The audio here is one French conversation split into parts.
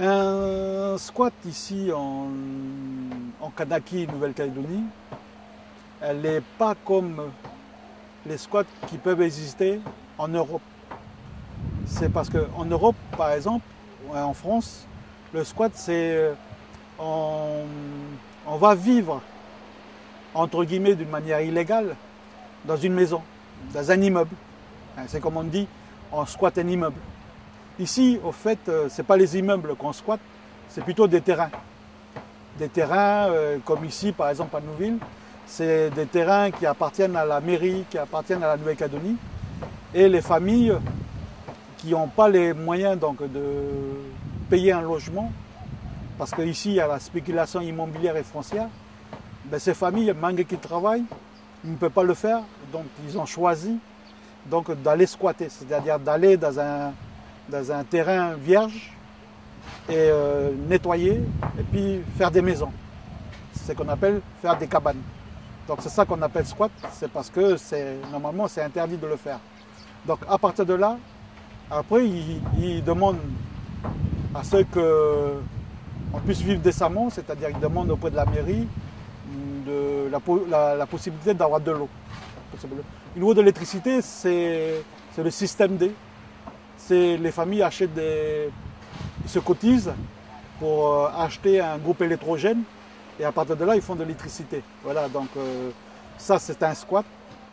Un squat ici en Kanaki, Nouvelle-Calédonie, elle n'est pas comme les squats qui peuvent exister en Europe. C'est parce qu'en Europe, par exemple, en France, le squat, c'est on va vivre, entre guillemets, d'une manière illégale, dans une maison, dans un immeuble. C'est comme on dit, on squatte un immeuble. Ici, au fait, ce n'est pas les immeubles qu'on squatte, c'est plutôt des terrains. Des terrains, comme ici, par exemple, à Nouville, c'est des terrains qui appartiennent à la mairie, qui appartiennent à la Nouvelle-Calédonie. Et les familles qui n'ont pas les moyens donc, de payer un logement, parce qu'ici, il y a la spéculation immobilière et foncière, ben, ces familles, malgré qu'ils travaillent, ils ne peuvent pas le faire, donc ils ont choisi donc, d'aller squatter, c'est-à-dire d'aller dans un terrain vierge et nettoyer et puis faire des maisons. C'est ce qu'on appelle faire des cabanes. Donc c'est ça qu'on appelle squat, c'est parce que normalement c'est interdit de le faire. Donc à partir de là, après ils demandent à ceux qu'on puisse vivre décemment, c'est-à-dire qu'ils demandent auprès de la mairie la possibilité d'avoir de l'eau. Au niveau de l'électricité, c'est le système D. Les familles achètent ils se cotisent pour acheter un groupe électrogène et à partir de là, ils font de l'électricité. Voilà, donc ça, c'est un squat.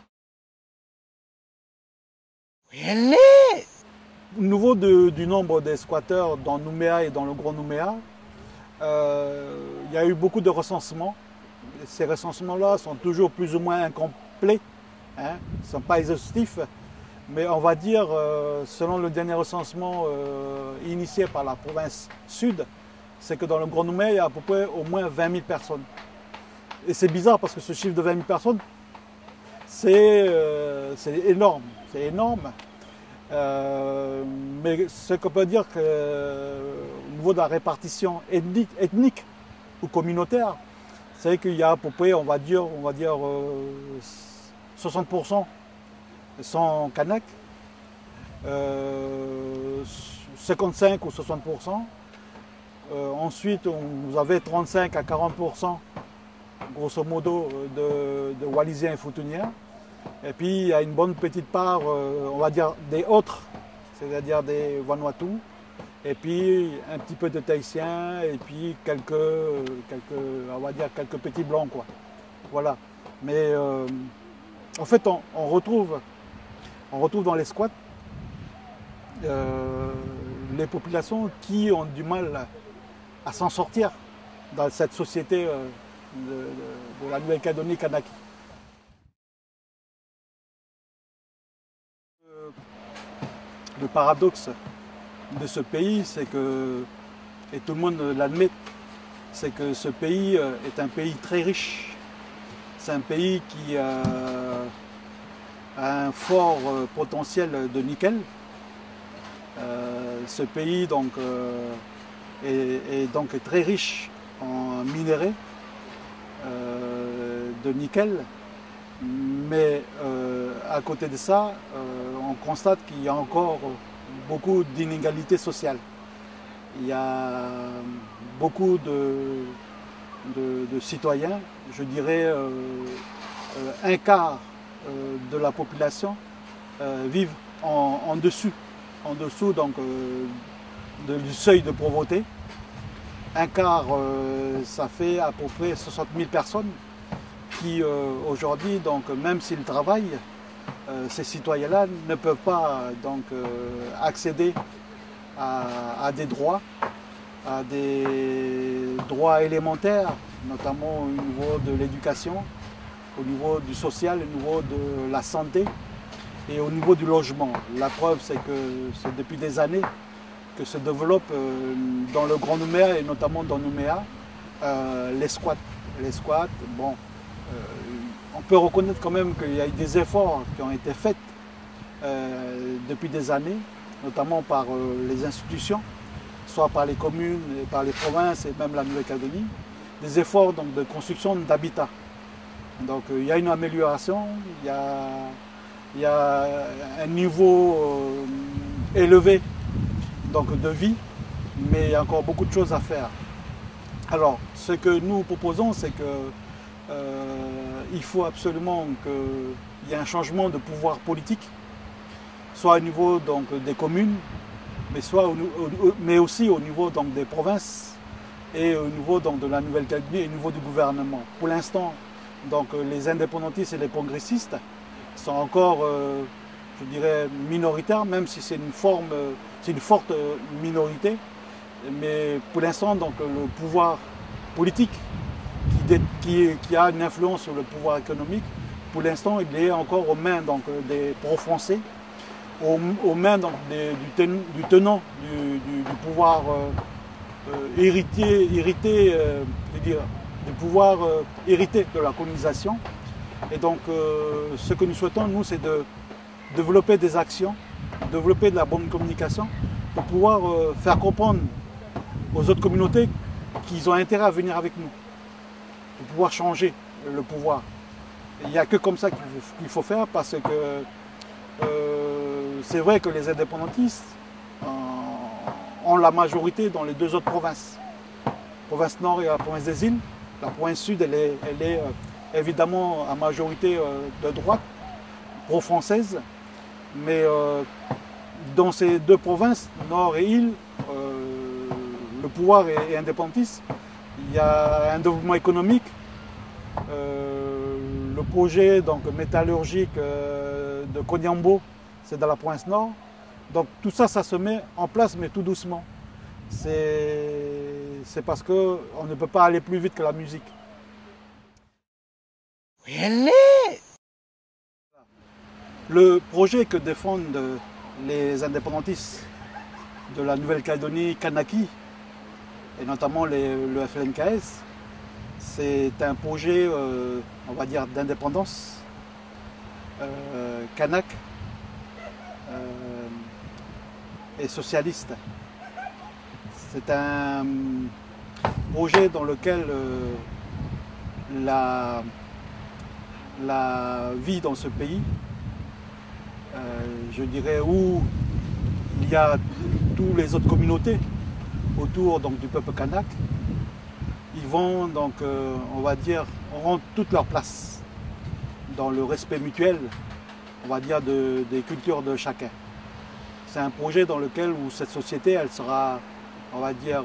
Really? Au niveau du nombre des squatteurs dans Nouméa et dans le Grand Nouméa, il y a eu beaucoup de recensements. Ces recensements-là sont toujours plus ou moins incomplets, hein, ils ne sont pas exhaustifs. Mais on va dire, selon le dernier recensement initié par la province sud, c'est que dans le Grand Nouméa, il y a à peu près au moins 20 000 personnes. Et c'est bizarre parce que ce chiffre de 20 000 personnes, c'est énorme. C'est énorme. Mais ce qu'on peut dire qu'au niveau de la répartition ethnique ou communautaire, c'est qu'il y a à peu près, on va dire 60% sont Kanak, 55 ou 60%. Ensuite, vous avez 35 à 40%, grosso modo, de Wallisiens et Futuniens. Et puis, il y a une bonne petite part, on va dire, des autres, c'est-à-dire des Vanuatu. Et puis, un petit peu de Tahitiens, et puis quelques on va dire, quelques petits blancs, quoi. Voilà. Mais, en fait, on retrouve dans les squats les populations qui ont du mal à s'en sortir dans cette société de la Nouvelle-Calédonie Kanaki. Le paradoxe de ce pays, c'est que, et tout le monde l'admet, c'est que ce pays est un pays très riche. C'est un pays qui a un fort potentiel de nickel. Ce pays donc, est donc très riche en minerais de nickel, mais à côté de ça, on constate qu'il y a encore beaucoup d'inégalités sociales. Il y a beaucoup de citoyens, je dirais un quart de la population vivent en dessous donc, du seuil de pauvreté. Un quart, ça fait à peu près 60 000 personnes qui aujourd'hui, donc, même s'ils travaillent, ces citoyens-là ne peuvent pas donc, accéder à des droits élémentaires, notamment au niveau de l'éducation, au niveau du social, au niveau de la santé et au niveau du logement. La preuve, c'est que c'est depuis des années que se développent dans le Grand Nouméa et notamment dans Nouméa les squats. Les squats, bon, on peut reconnaître quand même qu'il y a eu des efforts qui ont été faits depuis des années, notamment par les institutions, soit par les communes, et par les provinces et même la Nouvelle-Calédonie, des efforts donc, de construction d'habitat. Donc il y a une amélioration, il y a un niveau élevé donc, de vie, mais il y a encore beaucoup de choses à faire. Alors, ce que nous proposons, c'est que il faut absolument qu'il y ait un changement de pouvoir politique, soit au niveau donc, des communes, mais aussi au niveau donc, des provinces et au niveau donc, de la Nouvelle-Calédonie et au niveau du gouvernement. Pour l'instant, donc, les indépendantistes et les progressistes sont encore, je dirais, minoritaires, même si c'est une forte minorité. Mais pour l'instant, donc, le pouvoir politique qui a une influence sur le pouvoir économique, pour l'instant, il est encore aux mains donc, des pro-français, aux mains donc, du tenant du pouvoir du pouvoir hérité de la colonisation. Et donc, ce que nous souhaitons, nous, c'est de développer des actions, développer de la bonne communication pour pouvoir faire comprendre aux autres communautés qu'ils ont intérêt à venir avec nous, pour pouvoir changer le pouvoir. Il n'y a que comme ça qu'il faut faire, parce que c'est vrai que les indépendantistes ont la majorité dans les deux autres provinces. La province nord et la province des îles. La province sud, elle est évidemment à majorité de droite, pro-française. Mais dans ces deux provinces, nord et île, le pouvoir est indépendantiste. Il y a un développement économique. Le projet donc, métallurgique de Konyambo, c'est dans la province nord. Donc tout ça, ça se met en place, mais tout doucement. C'est parce qu'on ne peut pas aller plus vite que la musique. Le projet que défendent les indépendantistes de la Nouvelle-Calédonie, Kanaki, et notamment le FLNKS, c'est un projet, on va dire, d'indépendance kanak et socialiste. C'est un projet dans lequel la vie dans ce pays, je dirais, où il y a toutes les autres communautés autour donc, du peuple kanak, ils vont donc, on va dire, rendre toute leur place dans le respect mutuel, on va dire, des cultures de chacun. C'est un projet dans lequel où cette société, elle sera, on va dire,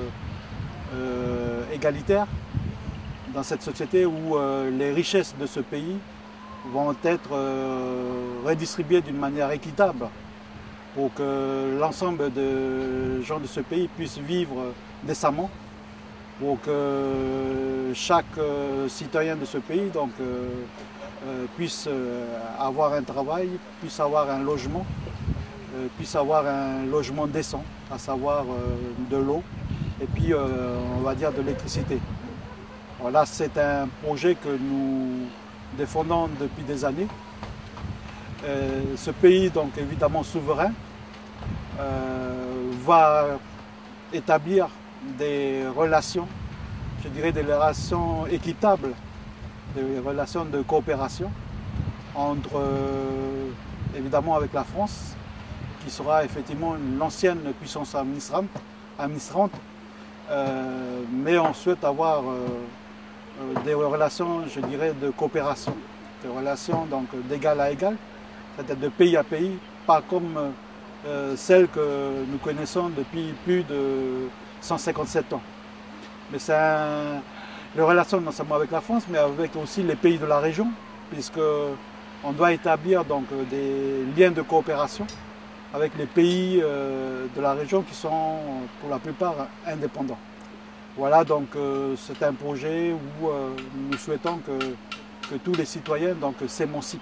égalitaire, dans cette société où les richesses de ce pays vont être redistribuées d'une manière équitable pour que l'ensemble des gens de ce pays puissent vivre décemment, pour que chaque citoyen de ce pays donc, puisse avoir un travail, puisse avoir un logement, puisse avoir un logement décent, à savoir de l'eau et puis on va dire de l'électricité. Voilà, c'est un projet que nous défendons depuis des années. Ce pays, donc évidemment souverain, va établir des relations, je dirais des relations équitables, des relations de coopération entre, évidemment avec la France, qui sera effectivement l'ancienne puissance administrante, mais on souhaite avoir des relations, je dirais, de coopération, des relations donc d'égal à égal, c'est-à-dire de pays à pays, pas comme celles que nous connaissons depuis plus de 157 ans. Mais c'est les relations non seulement avec la France, mais avec aussi les pays de la région, puisqu'on doit établir donc des liens de coopération avec les pays de la région qui sont pour la plupart indépendants. Voilà, donc c'est un projet où nous souhaitons que tous les citoyens s'émancipent.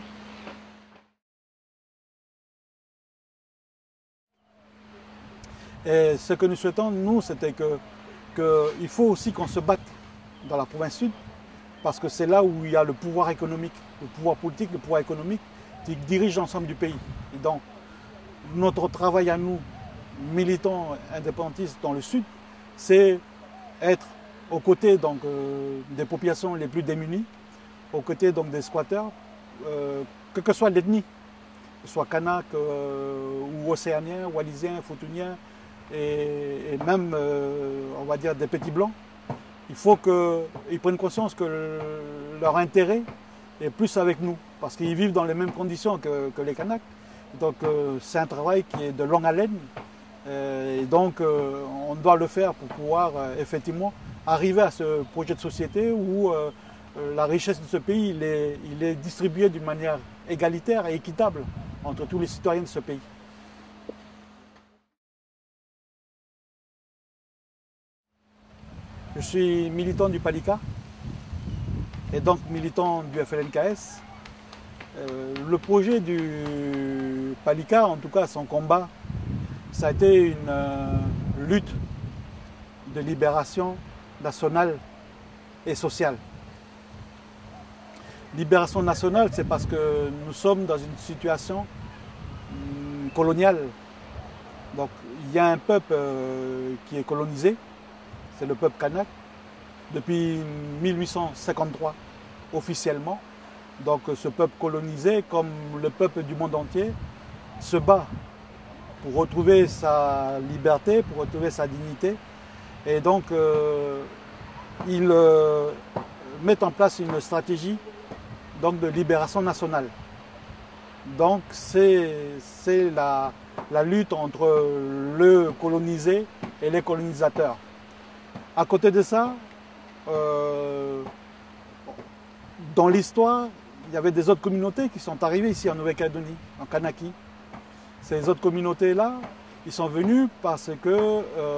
Et ce que nous souhaitons, nous, c'était qu'il faut aussi qu'on se batte dans la province sud, parce que c'est là où il y a le pouvoir économique, le pouvoir politique, le pouvoir économique qui dirige l'ensemble du pays. Et donc, notre travail à nous, militants indépendantistes dans le sud, c'est être aux côtés donc, des populations les plus démunies, aux côtés donc, des squatteurs, que soit l'ethnie, que ce soit kanak ou océanien, wallisien, futunien, et même, on va dire, des petits blancs. Il faut qu'ils prennent conscience que leur intérêt est plus avec nous, parce qu'ils vivent dans les mêmes conditions que les Kanaks. Donc c'est un travail qui est de longue haleine, et donc on doit le faire pour pouvoir effectivement arriver à ce projet de société où la richesse de ce pays il est distribuée d'une manière égalitaire et équitable entre tous les citoyens de ce pays. Je suis militant du PALICA et donc militant du FLNKS. Le projet du PALICA, en tout cas son combat, ça a été une lutte de libération nationale et sociale. Libération nationale, c'est parce que nous sommes dans une situation coloniale. Donc il y a un peuple qui est colonisé, c'est le peuple kanak, depuis 1853 officiellement. Donc ce peuple colonisé, comme le peuple du monde entier, se bat pour retrouver sa liberté, pour retrouver sa dignité. Et donc ils mettent en place une stratégie donc, de libération nationale. Donc c'est la lutte entre le colonisé et les colonisateurs. À côté de ça, dans l'histoire, il y avait des autres communautés qui sont arrivées ici en Nouvelle-Calédonie, en Kanaki. Ces autres communautés-là, ils sont venus parce que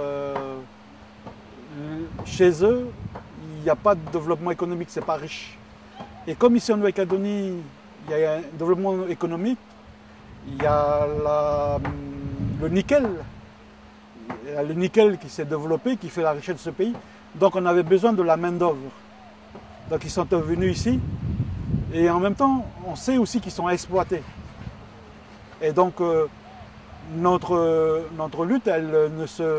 chez eux, il n'y a pas de développement économique, c'est pas riche. Et comme ici en Nouvelle-Calédonie, il y a un développement économique, il y a le nickel. Il y a le nickel qui s'est développé, qui fait la richesse de ce pays. Donc on avait besoin de la main-d'œuvre. Donc ils sont venus ici. Et en même temps, on sait aussi qu'ils sont exploités. Et donc notre lutte, elle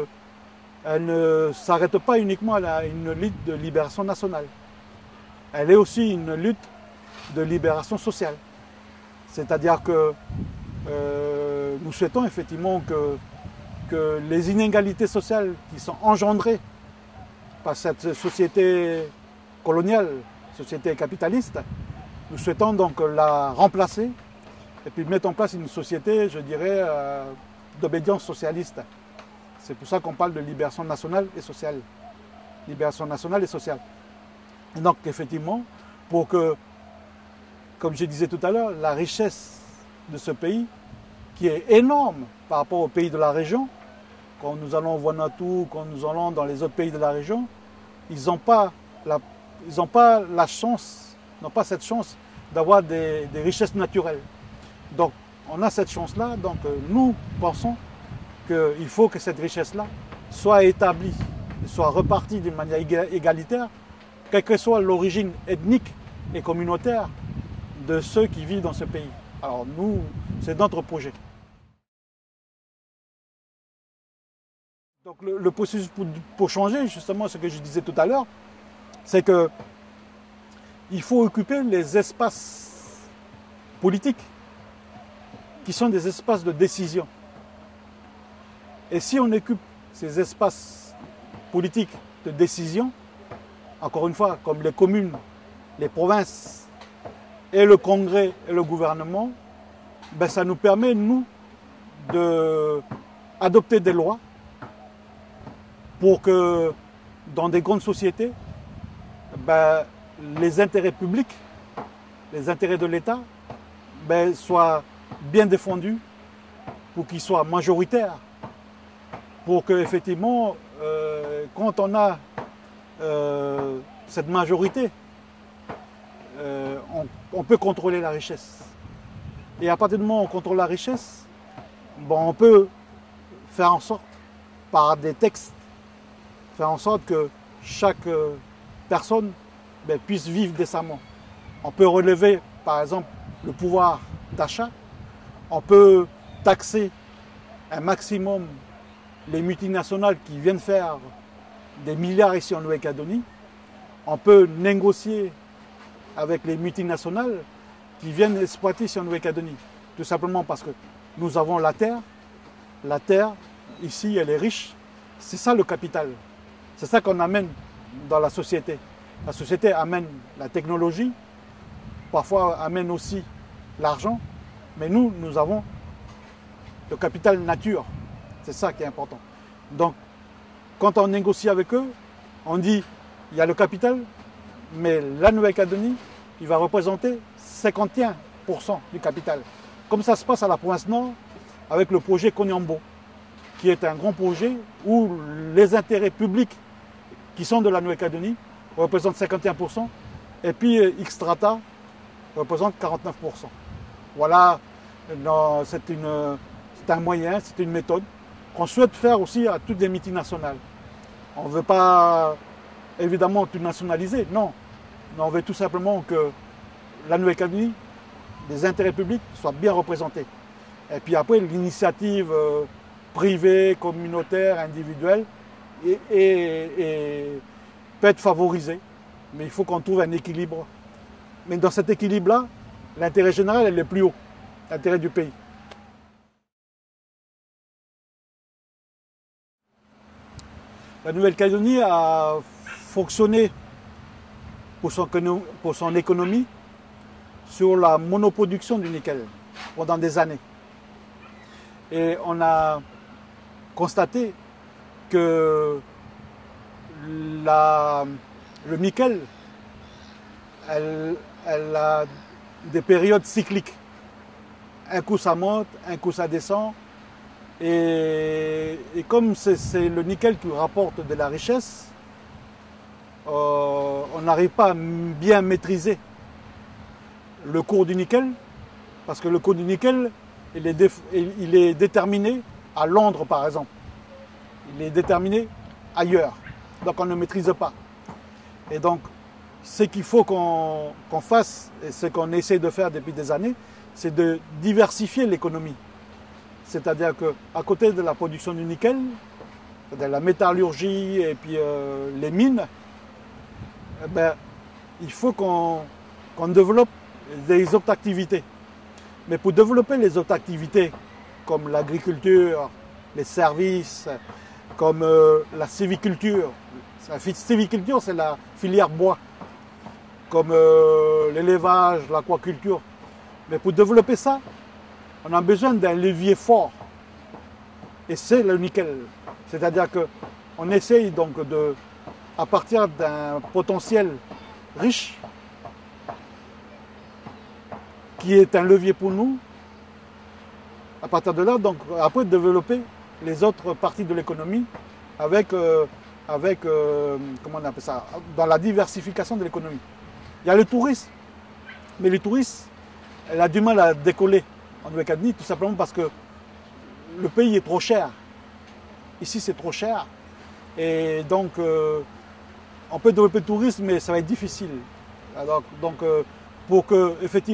ne s'arrête pas uniquement à une lutte de libération nationale. Elle est aussi une lutte de libération sociale. C'est-à-dire que nous souhaitons effectivement que les inégalités sociales qui sont engendrées par cette société coloniale, société capitaliste, nous souhaitons donc la remplacer et puis mettre en place une société, je dirais, d'obédience socialiste. C'est pour ça qu'on parle de libération nationale et sociale. Libération nationale et sociale. Et donc effectivement, pour que, comme je disais tout à l'heure, la richesse de ce pays, qui est énorme par rapport aux pays de la région, quand nous allons au Vanuatu, quand nous allons dans les autres pays de la région, ils n'ont pas la chance, n'ont pas cette chance d'avoir des richesses naturelles. Donc on a cette chance-là, donc nous pensons qu'il faut que cette richesse-là soit établie, soit repartie d'une manière égalitaire, quelle que soit l'origine ethnique et communautaire de ceux qui vivent dans ce pays. Alors nous, c'est notre projet. Donc le processus pour changer, justement ce que je disais tout à l'heure, c'est qu'il faut occuper les espaces politiques qui sont des espaces de décision. Et si on occupe ces espaces politiques de décision, encore une fois, comme les communes, les provinces et le Congrès et le gouvernement, ben ça nous permet, nous, d'adopter des lois pour que dans des grandes sociétés, ben, les intérêts publics, les intérêts de l'État, ben, soient bien défendus, pour qu'ils soient majoritaires, pour que effectivement, quand on a cette majorité, on peut contrôler la richesse. Et à partir du moment où on contrôle la richesse, bon, on peut faire en sorte, par des textes, faire en sorte que chaque personne puisse vivre décemment. On peut relever, par exemple, le pouvoir d'achat. On peut taxer un maximum les multinationales qui viennent faire des milliards ici en Nouvelle-Calédonie. On peut négocier avec les multinationales qui viennent exploiter ici en Nouvelle-Calédonie. Tout simplement parce que nous avons la terre ici, elle est riche. C'est ça le capital. C'est ça qu'on amène dans la société. La société amène la technologie, parfois amène aussi l'argent, mais nous avons le capital nature. C'est ça qui est important. Donc, quand on négocie avec eux, on dit, il y a le capital, mais la Nouvelle-Calédonie, il va représenter 51% du capital. Comme ça se passe à la province Nord, avec le projet Konyambo, qui est un grand projet où les intérêts publics qui sont de la Nouvelle-Calédonie représentent 51%, et puis Xstrata représente 49%. Voilà, c'est un moyen, c'est une méthode qu'on souhaite faire aussi à toutes les multinationales. On ne veut pas évidemment tout nationaliser, non. On veut tout simplement que la Nouvelle-Calédonie, les intérêts publics soient bien représentés. Et puis après, l'initiative privée, communautaire, individuelle peut être favorisée. Mais il faut qu'on trouve un équilibre. Mais dans cet équilibre-là, l'intérêt général est le plus haut, l'intérêt du pays. La Nouvelle-Calédonie a fonctionné pour son économie sur la monoproduction du nickel pendant des années. Et on a constaté que le nickel, elle a des périodes cycliques. Un coup ça monte, un coup ça descend. Et comme c'est le nickel qui rapporte de la richesse, on n'arrive pas à bien maîtriser le cours du nickel, parce que le cours du nickel, il est déterminé à Londres par exemple. Il est déterminé ailleurs. Donc on ne maîtrise pas. Et donc ce qu'il faut qu'on fasse, et ce qu'on essaie de faire depuis des années, c'est de diversifier l'économie. C'est-à-dire qu'à côté de la production du nickel, de la métallurgie et puis les mines, il faut qu'on développe des autres activités. Mais pour développer les autres activités, comme l'agriculture, les services, comme la sylviculture, la sylviculture c'est la filière bois, comme l'élevage, l'aquaculture. Mais pour développer ça, on a besoin d'un levier fort. Et c'est le nickel. C'est-à-dire qu'on essaye donc à partir d'un potentiel riche, qui est un levier pour nous, à partir de là, donc après développer les autres parties de l'économie avec comment on appelle ça, dans la diversification de l'économie. Il y a le tourisme, mais le tourisme, elle a du mal à décoller en Nouvelle-Calédonie, tout simplement parce que le pays est trop cher. Ici, c'est trop cher. Et donc, on peut développer le tourisme, mais ça va être difficile. Alors, donc, pour que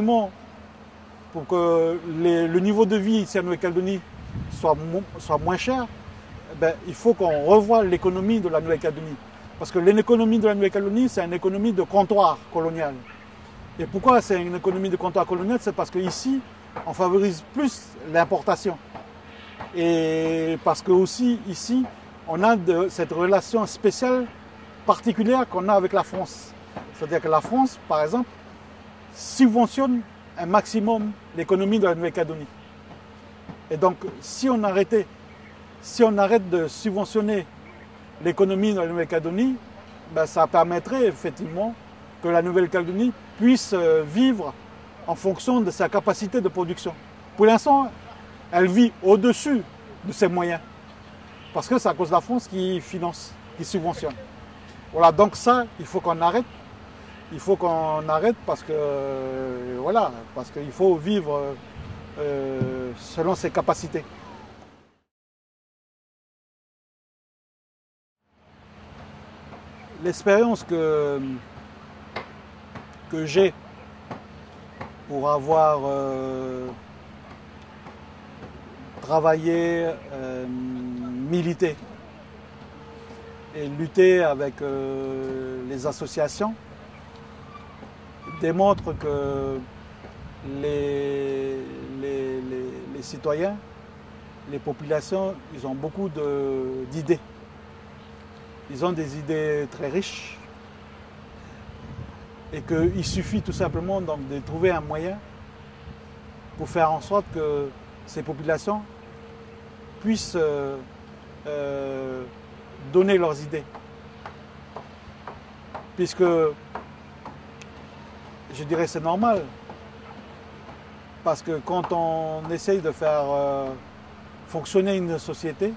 le niveau de vie ici en Nouvelle-Calédonie soit moins cher, il faut qu'on revoie l'économie de la Nouvelle-Calédonie. Parce que l'économie de la Nouvelle-Calédonie, c'est une économie de comptoir colonial. Et pourquoi c'est une économie de comptoir colonial? C'est parce qu'ici, on favorise plus l'importation. Et parce que aussi, ici, on a cette relation spéciale, particulière qu'on a avec la France. C'est-à-dire que la France, par exemple, subventionne un maximum l'économie de la Nouvelle-Calédonie. Et donc, si on arrête de subventionner l'économie de la Nouvelle-Calédonie, ça permettrait effectivement que la Nouvelle-Calédonie puisse vivre en fonction de sa capacité de production. Pour l'instant, elle vit au-dessus de ses moyens. Parce que c'est à cause de la France qui finance, qui subventionne. Voilà, donc ça, il faut qu'on arrête. Il faut qu'on arrête parce que, voilà, parce qu'il faut vivre selon ses capacités. L'expérience que j'ai pour avoir travaillé, milité et lutté avec les associations démontre que les citoyens les populations, ils ont beaucoup d'idées. Ils ont des idées très riches et qu'il suffit tout simplement donc, de trouver un moyen pour faire en sorte que ces populations puissent donner leurs idées. Puisque, je dirais, c'est normal. Parce que quand on essaye de faire fonctionner une société,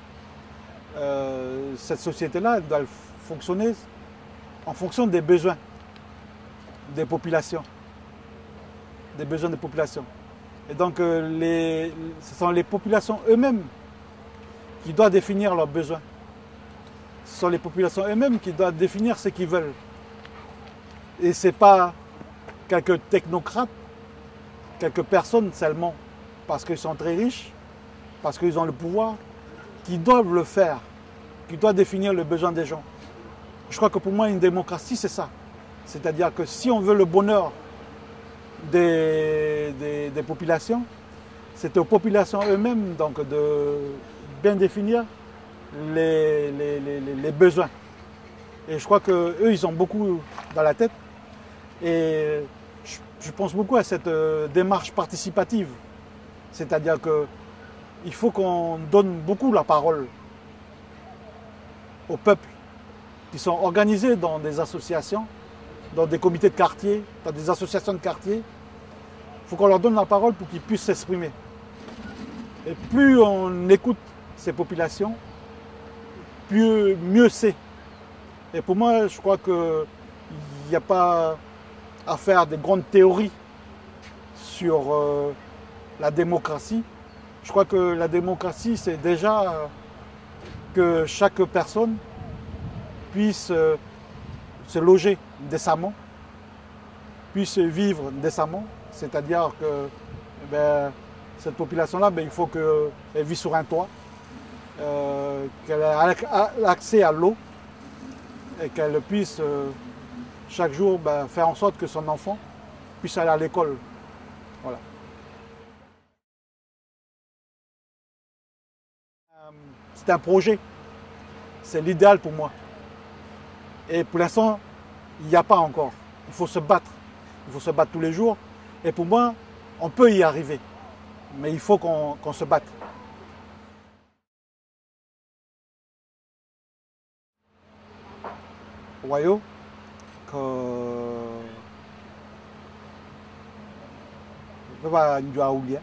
cette société-là doit fonctionner en fonction des besoins des populations. Des besoins des populations. Et donc, ce sont les populations eux-mêmes qui doivent définir leurs besoins. Ce sont les populations eux-mêmes qui doivent définir ce qu'ils veulent. Et ce n'est pas quelques technocrates, quelques personnes seulement, parce qu'ils sont très riches, parce qu'ils ont le pouvoir, qui doivent le faire, qui doivent définir le besoin des gens. Je crois que pour moi, une démocratie, c'est ça. C'est-à-dire que si on veut le bonheur des populations, c'est aux populations eux-mêmes donc, de bien définir les besoins. Et je crois qu'eux, ils ont beaucoup dans la tête. Et je pense beaucoup à cette démarche participative. C'est-à-dire qu'il faut qu'on donne beaucoup la parole au peuple qui sont organisés dans des associations, dans des comités de quartier, dans des associations de quartier. Il faut qu'on leur donne la parole pour qu'ils puissent s'exprimer. Et plus on écoute ces populations, mieux c'est. Et pour moi, je crois qu'il n'y a pas à faire des grandes théories sur la démocratie. Je crois que la démocratie, c'est déjà que chaque personne puisse se loger décemment, puisse vivre décemment. C'est-à-dire que cette population-là, il faut qu'elle vive sur un toit, qu'elle ait accès à l'eau et qu'elle puisse chaque jour faire en sorte que son enfant puisse aller à l'école. Voilà. C'est un projet, c'est l'idéal pour moi. Et pour l'instant, il n'y a pas encore. Il faut se battre. Il faut se battre tous les jours. Et pour moi, on peut y arriver. Mais il faut qu'on se batte. Wayo, que va Njouaoulia.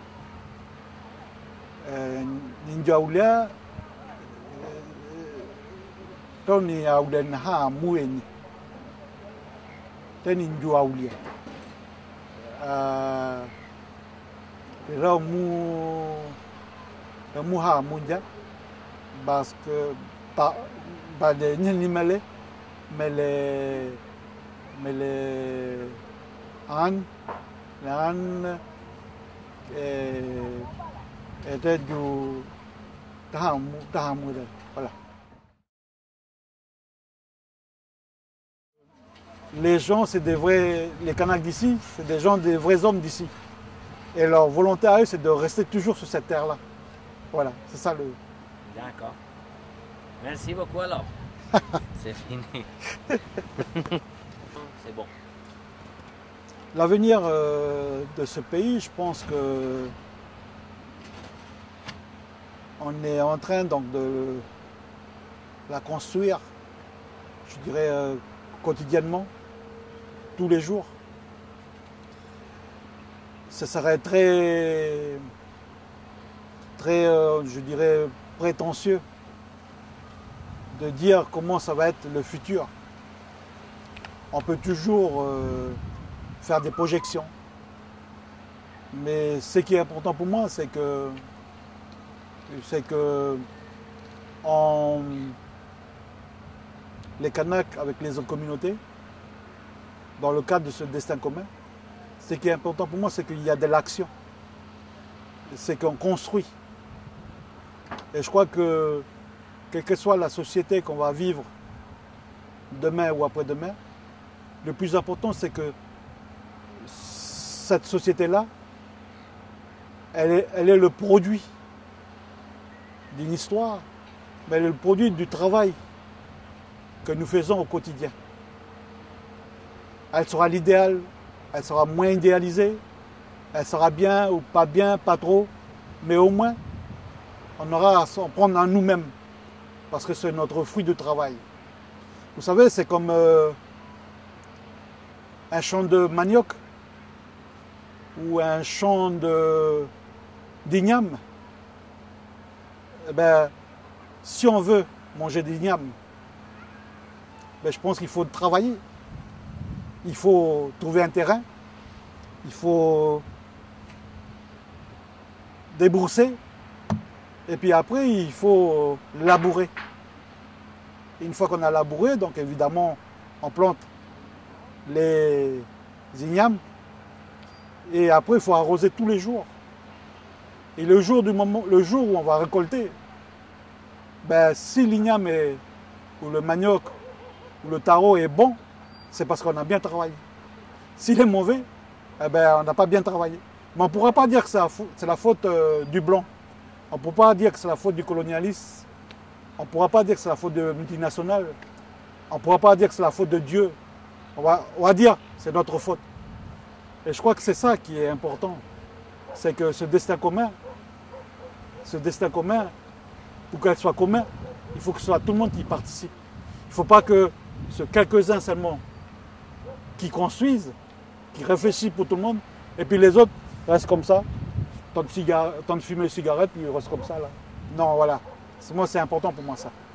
Njouaoulia, Tony Auden Ha Moueni. Tony Njouaoulia. Là, Mouha Moudia, parce que pas les Nilimele, mais les ânes, étaient du Tahamouda. Voilà. Les gens, c'est des vrais, les Kanaks d'ici, c'est des gens, des vrais hommes d'ici. Et leur volonté à eux, c'est de rester toujours sur cette terre-là. Voilà, c'est ça le... D'accord. Merci beaucoup alors. C'est fini. C'est bon. L'avenir de ce pays, je pense que on est en train donc de la construire, je dirais, quotidiennement, tous les jours. Ce serait très, je dirais, prétentieux de dire comment ça va être le futur. On peut toujours faire des projections. Mais ce qui est important pour moi, c'est que les Kanaks, avec les autres communautés, dans le cadre de ce destin commun, ce qui est important pour moi, c'est qu'il y a de l'action. C'est qu'on construit. Et je crois que, quelle que soit la société qu'on va vivre demain ou après-demain, le plus important, c'est que cette société-là, elle est le produit d'une histoire, mais le produit du travail que nous faisons au quotidien. Elle sera l'idéal, elle sera moins idéalisée, elle sera bien ou pas trop, mais au moins, on aura à s'en prendre en nous-mêmes, parce que c'est notre fruit de travail. Vous savez, c'est comme un champ de manioc ou un champ d'igname. Eh ben, si on veut manger d'igname, ben, je pense qu'il faut travailler. Il faut trouver un terrain, il faut débrousser, et puis après, il faut labourer. Et une fois qu'on a labouré, donc évidemment, on plante les ignames, et après, il faut arroser tous les jours. Et le jour où on va récolter, ben, si l'igname ou le manioc ou le taro est bon, c'est parce qu'on a bien travaillé. S'il est mauvais, eh ben, on n'a pas bien travaillé. Mais on ne pourra pas dire que c'est la faute du blanc. On ne pourra pas dire que c'est la faute du colonialisme. On ne pourra pas dire que c'est la faute de multinationales. On ne pourra pas dire que c'est la faute de Dieu. On va dire que c'est notre faute. Et je crois que c'est ça qui est important. C'est que ce destin commun, pour qu'elle soit commun, il faut que ce soit tout le monde qui participe. Il ne faut pas que ce quelques-uns seulement qui construisent, qui réfléchissent pour tout le monde, et puis les autres restent comme ça, tant de fumer les cigarettes, puis ils restent comme ça là. Non, voilà. Moi, c'est important pour moi ça.